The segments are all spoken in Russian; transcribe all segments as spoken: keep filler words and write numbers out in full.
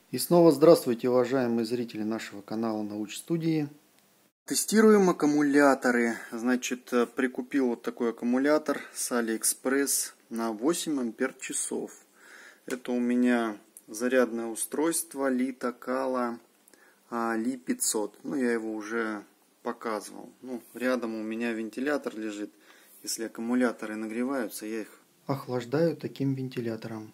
И снова здравствуйте, уважаемые зрители нашего канала Научстудии. Тестируем аккумуляторы. Значит, прикупил вот такой аккумулятор с Алиэкспресс на восемь ампер-часов. Это у меня зарядное устройство Litokala Ли пятьсот. Ну, я его уже показывал. Ну, рядом у меня вентилятор лежит. Если аккумуляторы нагреваются, я их охлаждаю таким вентилятором.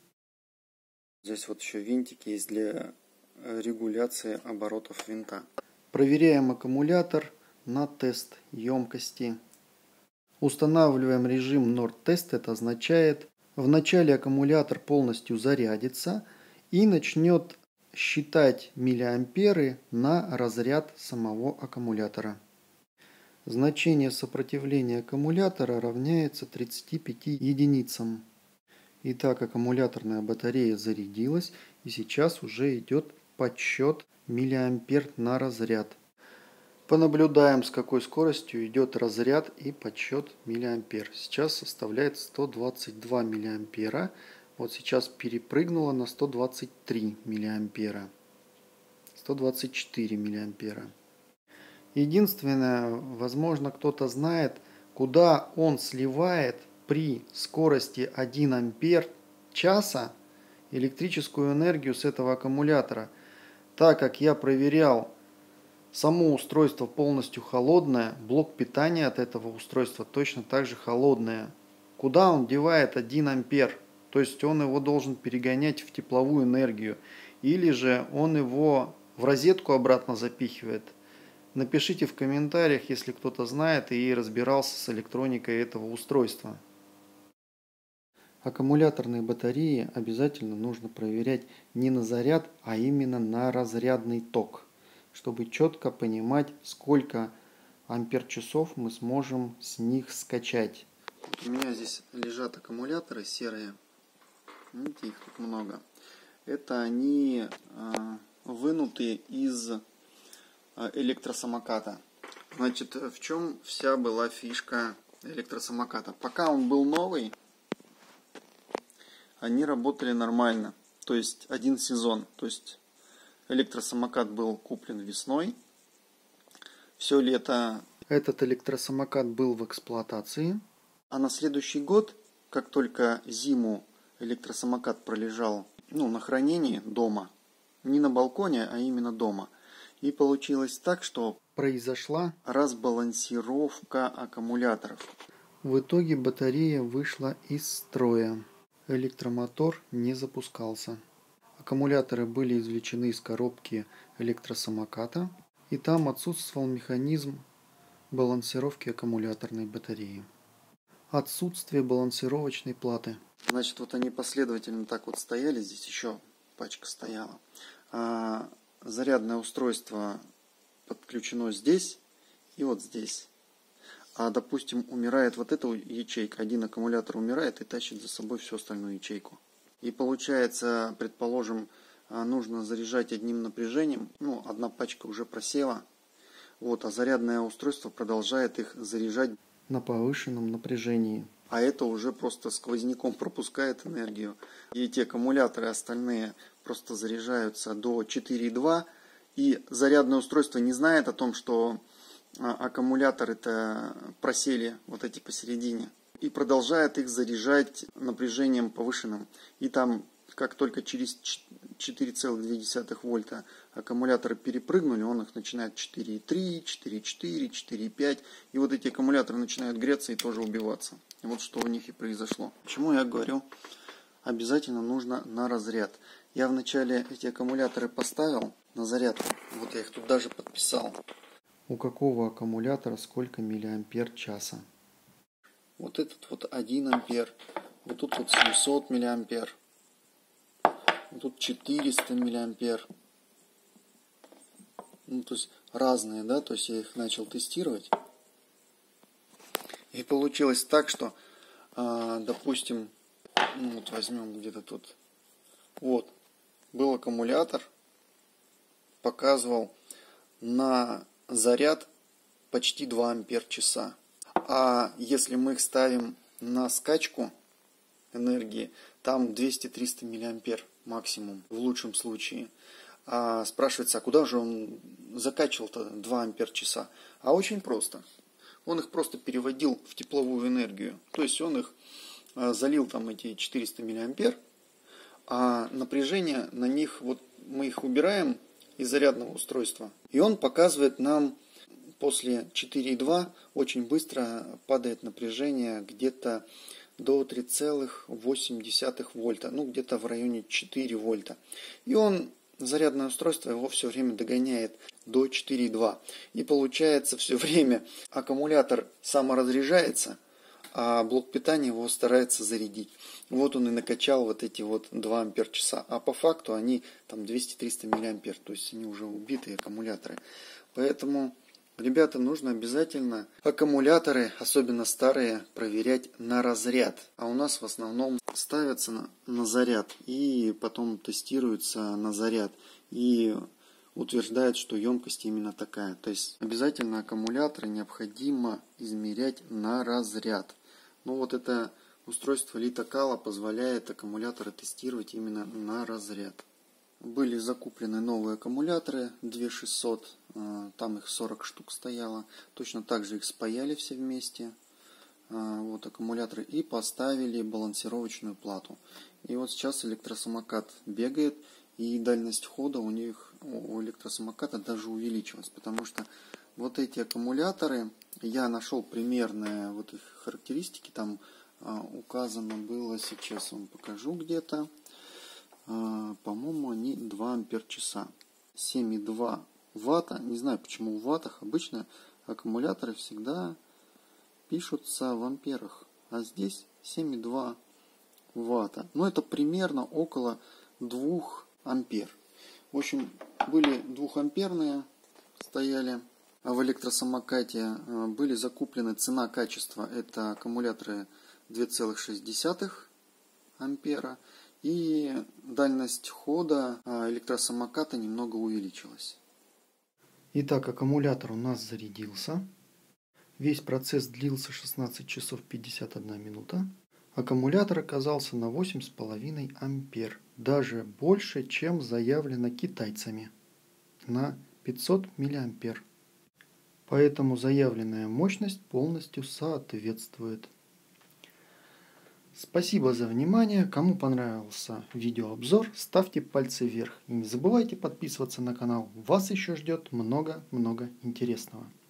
Здесь вот еще винтики есть для регуляции оборотов винта. Проверяем аккумулятор на тест емкости. Устанавливаем режим норд-тест. Это означает, вначале аккумулятор полностью зарядится и начнет считать миллиамперы на разряд самого аккумулятора. Значение сопротивления аккумулятора равняется тридцати пяти единицам. Итак, аккумуляторная батарея зарядилась, и сейчас уже идет подсчет миллиампер на разряд. Понаблюдаем, с какой скоростью идет разряд и подсчет миллиампер. Сейчас составляет сто двадцать два миллиампера. Вот сейчас перепрыгнула на сто двадцать три миллиампера. сто двадцать четыре миллиампера. Единственное, возможно, кто-то знает, куда он сливает при скорости один ампер часа электрическую энергию с этого аккумулятора. Так как я проверял, само устройство полностью холодное, блок питания от этого устройства точно так же холодное. Куда он девает один ампер? То есть он его должен перегонять в тепловую энергию. Или же он его в розетку обратно запихивает. Напишите в комментариях, если кто-то знает и разбирался с электроникой этого устройства. Аккумуляторные батареи обязательно нужно проверять не на заряд, а именно на разрядный ток, чтобы четко понимать, сколько ампер-часов мы сможем с них скачать. Вот у меня здесь лежат аккумуляторы серые, видите, их тут много. Это они э, вынутые из электросамоката. Значит, в чем вся была фишка электросамоката? Пока он был новый, они работали нормально, то есть один сезон. То есть электросамокат был куплен весной, все лето этот электросамокат был в эксплуатации, а на следующий год, как только зиму электросамокат пролежал ну, на хранении дома, не на балконе, а именно дома, и получилось так, что произошла разбалансировка аккумуляторов. В итоге батарея вышла из строя. Электромотор не запускался. Аккумуляторы были извлечены из коробки электросамоката, и там отсутствовал механизм балансировки аккумуляторной батареи. Отсутствие балансировочной платы. Значит, вот они последовательно так вот стояли, здесь еще пачка стояла. А зарядное устройство подключено здесь и вот здесь. А, допустим, умирает вот эта ячейка, один аккумулятор умирает и тащит за собой всю остальную ячейку. И получается, предположим, нужно заряжать одним напряжением, ну, одна пачка уже просела, вот, а зарядное устройство продолжает их заряжать на повышенном напряжении. А это уже просто сквозняком пропускает энергию. И эти аккумуляторы остальные просто заряжаются до четыре и два, и зарядное устройство не знает о том, что аккумуляторы-то просели вот эти посередине, и продолжает их заряжать напряжением повышенным. И там, как только через четыре целых две десятых вольта аккумуляторы перепрыгнули, он их начинает четыре и три, четыре и четыре, четыре и пять, и вот эти аккумуляторы начинают греться и тоже убиваться. И вот что у них и произошло. Почему я говорю, обязательно нужно на разряд. Я вначале эти аккумуляторы поставил на зарядку, вот я их тут даже подписал. У какого аккумулятора сколько миллиампер часа. Вот этот вот один ампер, вот тут вот семьсот миллиампер, вот тут четыреста миллиампер. Ну, то есть разные, да, то есть я их начал тестировать. И получилось так, что, э, допустим, ну вот возьмем где-то тут, вот, был аккумулятор, показывал на заряд почти два ампер-часа. А если мы их ставим на скачку энергии, там двести-триста миллиампер. максимум, в лучшем случае. А спрашивается, а куда же он закачивал-то два ампер-часа? А очень просто. Он их просто переводил в тепловую энергию. То есть он их залил там эти четыреста миллиампер, а напряжение на них, вот мы их убираем из зарядного устройства, и он показывает нам после четыре и два очень быстро падает напряжение где-то до три целых восемь десятых вольта, ну где-то в районе четыре вольта. И он, зарядное устройство, его все время догоняет до четыре и два. И получается все время аккумулятор саморазряжается, а блок питания его старается зарядить. Вот он и накачал вот эти вот два ампер-часа. А по факту они там двести-триста миллиампер, то есть они уже убитые аккумуляторы. Поэтому, ребята, нужно обязательно аккумуляторы, особенно старые, проверять на разряд. А у нас в основном ставятся на, на заряд и потом тестируются на заряд. И утверждают, что емкость именно такая. То есть обязательно аккумуляторы необходимо измерять на разряд. Но вот это устройство Litokala позволяет аккумуляторы тестировать именно на разряд. Были закуплены новые аккумуляторы две тысячи шестьсот, там их сорок штук стояло. Точно так же их спаяли все вместе, вот аккумуляторы, и поставили балансировочную плату. И вот сейчас электросамокат бегает, и дальность хода у них, у электросамоката даже увеличилась, потому что вот эти аккумуляторы, я нашел примерные вот их характеристики, там а, указано было, сейчас вам покажу где-то, а, по-моему, они два ампер-часа, семь и два ватта, не знаю почему в ваттах, обычно аккумуляторы всегда пишутся в амперах, а здесь семь и два ватта, но это примерно около двух ампер. В общем, были двухамперные, стояли. А в электросамокате были закуплены, цена-качество, это аккумуляторы две целых шесть десятых ампера. И дальность хода электросамоката немного увеличилась. Итак, аккумулятор у нас зарядился. Весь процесс длился шестнадцать часов пятьдесят одна минута. Аккумулятор оказался на восемь с половиной ампер. Даже больше, чем заявлено китайцами. На пятьсот миллиампер. Поэтому заявленная мощность полностью соответствует. Спасибо за внимание. Кому понравился видеообзор, ставьте пальцы вверх. И не забывайте подписываться на канал. Вас еще ждет много-много интересного.